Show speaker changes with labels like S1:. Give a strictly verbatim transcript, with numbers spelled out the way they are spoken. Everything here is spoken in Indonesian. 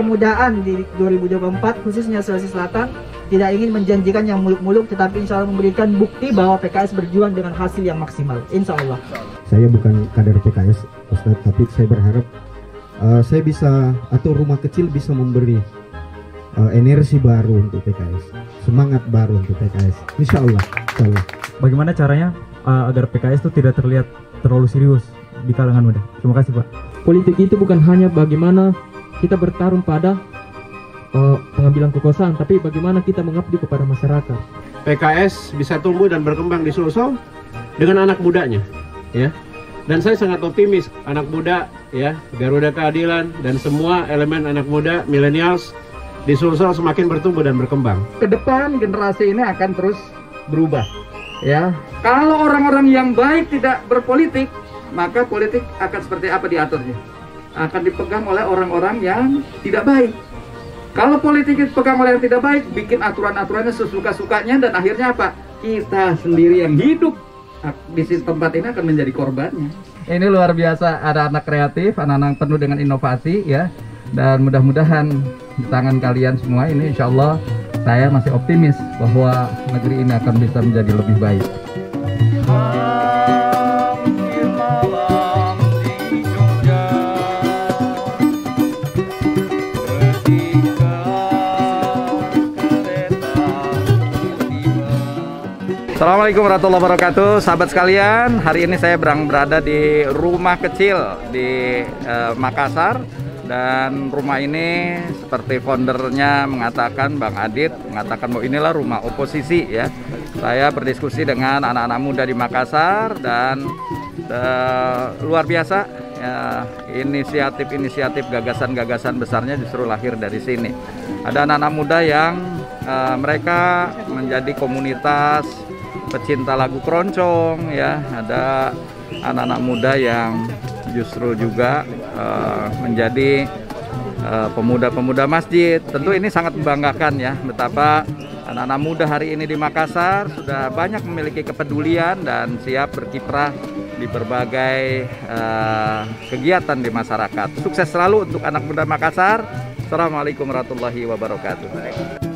S1: mudah-mudahan di dua ribu dua puluh empat khususnya Sulawesi Selatan tidak ingin menjanjikan yang muluk-muluk, tetapi insya Allah memberikan bukti bahwa P K S berjuang dengan hasil yang maksimal, insya Allah.
S2: Saya bukan kader P K S, Ustadz, tapi saya berharap uh, saya bisa, atau rumah kecil bisa memberi uh, energi baru untuk P K S, semangat baru untuk P K S, insya Allah. Insya Allah.
S3: Bagaimana caranya uh, agar P K S itu tidak terlihat terlalu serius di kalangan muda? Terima kasih, Pak.
S4: Politik itu bukan hanya bagaimana kita bertarung pada uh, pengambilan kekuasaan, tapi bagaimana kita mengabdi kepada masyarakat.
S5: P K S bisa tumbuh dan berkembang di Sulsel dengan anak mudanya, ya. Dan saya sangat optimis anak muda, ya, Garuda Keadilan dan semua elemen anak muda, millennials di Sulsel semakin bertumbuh dan berkembang.
S6: Kedepan generasi ini akan terus berubah, ya. Kalau orang-orang yang baik tidak berpolitik, maka politik akan seperti apa diaturnya? Akan dipegang oleh orang-orang yang tidak baik. Kalau politik dipegang oleh yang tidak baik, bikin aturan-aturannya sesuka-sukanya, dan akhirnya apa? Kita sendiri yang hidup di tempat ini akan menjadi korbannya. Ini luar biasa, ada anak kreatif, anak-anak penuh dengan inovasi, ya. Dan mudah-mudahan di tangan kalian semua ini, insya Allah saya masih optimis bahwa negeri ini akan bisa menjadi lebih baik.
S7: Assalamualaikum warahmatullahi wabarakatuh, sahabat sekalian. Hari ini saya berang berada di rumah kecil di eh, Makassar, dan rumah ini seperti foundernya mengatakan, Bang Adit mengatakan bahwa inilah rumah oposisi, ya. Saya berdiskusi dengan anak-anak muda di Makassar, dan eh, luar biasa, ya, inisiatif-inisiatif gagasan-gagasan besarnya justru lahir dari sini. Ada anak-anak muda yang eh, mereka menjadi komunitas pecinta lagu keroncong, ya. Ada anak-anak muda yang justru juga uh, menjadi pemuda-pemuda uh, masjid. Tentu ini sangat membanggakan, ya, betapa anak-anak muda hari ini di Makassar sudah banyak memiliki kepedulian dan siap berkiprah di berbagai uh, kegiatan di masyarakat. Sukses selalu untuk anak muda Makassar. Assalamualaikum warahmatullahi wabarakatuh.